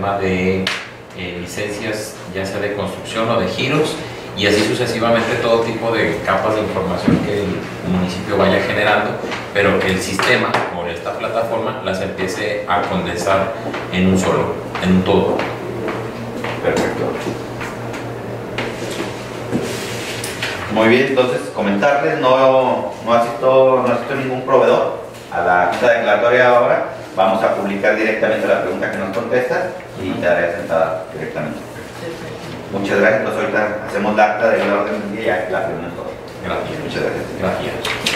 tema de licencias, ya sea de construcción o de giros, y así sucesivamente todo tipo de capas de información que el municipio vaya generando, pero que el sistema o esta plataforma las empiece a condensar en un solo, en un todo. Perfecto. Muy bien, entonces comentarles, no asisto ningún proveedor a la junta declaratoria ahora. Vamos a publicar directamente la pregunta que nos contesta y te daré sentada directamente. Muchas gracias. Entonces ahorita hacemos la acta de la orden del día y la reunión todo. Gracias. Muchas gracias. Gracias.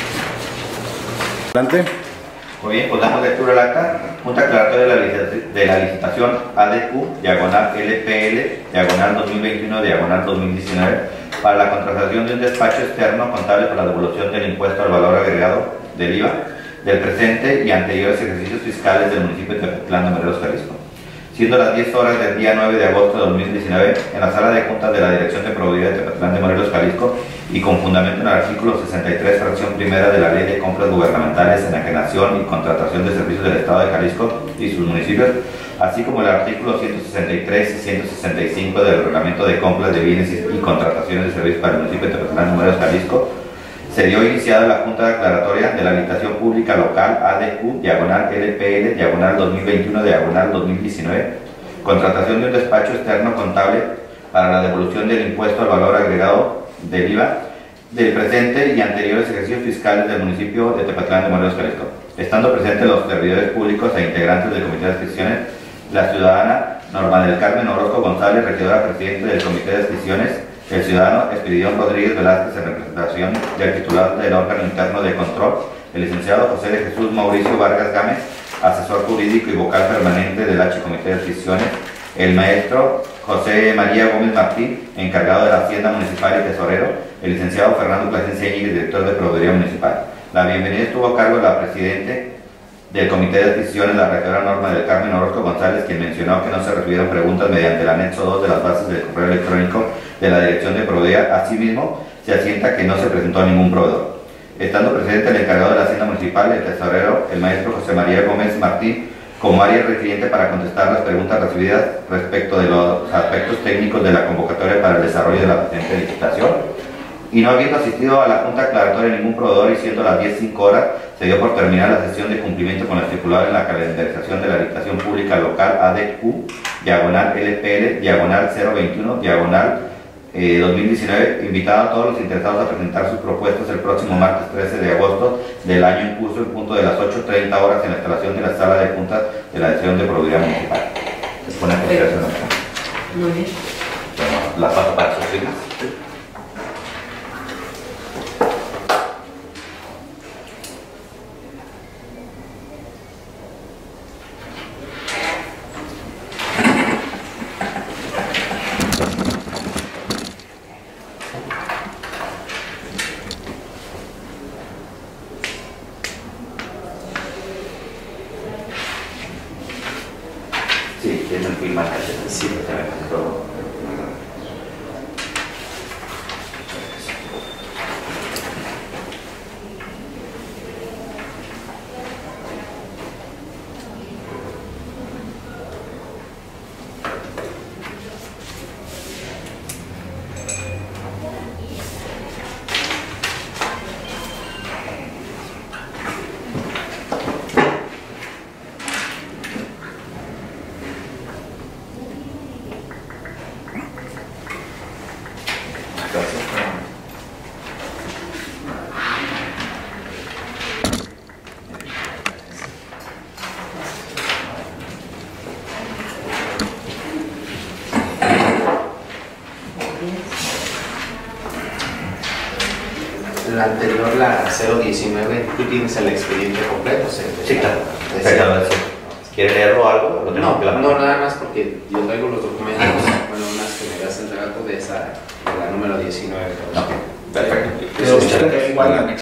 Adelante. Muy bien, pues damos lectura al acta. Junta declaratoria de la licitación ADQ, diagonal LPL, diagonal 2021, diagonal 2019, para la contratación de un despacho externo contable para la devolución del impuesto al valor agregado del IVA del presente y anteriores ejercicios fiscales del municipio de Tepetlán de Morelos, Jalisco. Siendo las 10 horas del día 9 de agosto de 2019, en la sala de juntas de la Dirección de Proveeduría de Tepetlán de Morelos, Jalisco, y con fundamento en el artículo 63, fracción primera de la Ley de Compras Gubernamentales, Enajenación y Contratación de Servicios del Estado de Jalisco y sus municipios, así como el artículo 163 y 165 del Reglamento de Compras de Bienes y Contrataciones de Servicios para el municipio de Tepetlán de Morelos, Jalisco, se dio iniciada la Junta Declaratoria de la Licitación Pública Local ADQ, diagonal LPL, diagonal 2021, diagonal 2019, contratación de un despacho externo contable para la devolución del impuesto al valor agregado del IVA del presente y anteriores ejercicios fiscales del municipio de Tepetlán de Morelos, Jalisco. Estando presentes los servidores públicos e integrantes del Comité de Adquisiciones, la ciudadana Norma del Carmen Orozco González, regidora presidente del Comité de Adquisiciones, el ciudadano Espiridión Rodríguez Velázquez, en representación del titular del órgano interno de control, el licenciado José de Jesús Mauricio Vargas Gámez, asesor jurídico y vocal permanente del H Comité de Adquisiciones, el maestro José María Gómez Martín, encargado de la Hacienda Municipal y Tesorero, el licenciado Fernando Plasencia Íñiguez, director de Proveeduría Municipal. La bienvenida estuvo a cargo de la presidente del Comité de Adquisiciones, la regidora Norma del Carmen Orozco González, quien mencionó que no se recibieron preguntas mediante el anexo 2 de las bases del correo electrónico de la Dirección de Proveeduría. Asimismo, se asienta que no se presentó a ningún proveedor. Estando presente el encargado de la Hacienda Municipal, el tesorero, el maestro José María Gómez Martín, como área requiriente para contestar las preguntas recibidas respecto de los aspectos técnicos de la convocatoria para el desarrollo de la presente licitación. Y no habiendo asistido a la Junta Declaratoria ningún proveedor y siendo las 10:05 horas, se dio por terminar la sesión de cumplimiento con lo estipulado en la calendarización de la licitación pública local ADQ, diagonal LPL, diagonal 021, diagonal 2019, invitado a todos los interesados a presentar sus propuestas el próximo martes 13 de agosto del año en curso, en punto de las 8:30 horas, en la instalación de la sala de juntas de la Dirección de Proveeduría Municipal. Les pone a consideración. Muy bien. Bueno, la paso para sus firmas. Sí, tienen firmas. Sí, pero la anterior, la 019, tú tienes el expediente completo, ¿sí? sí, claro. ¿Quiere leerlo o algo? ¿Lo tenemos que No, nada más porque yo traigo los documentos, bueno, unas que me das el relato de esa, de la número 19. Ok, perfecto. Pero usted igual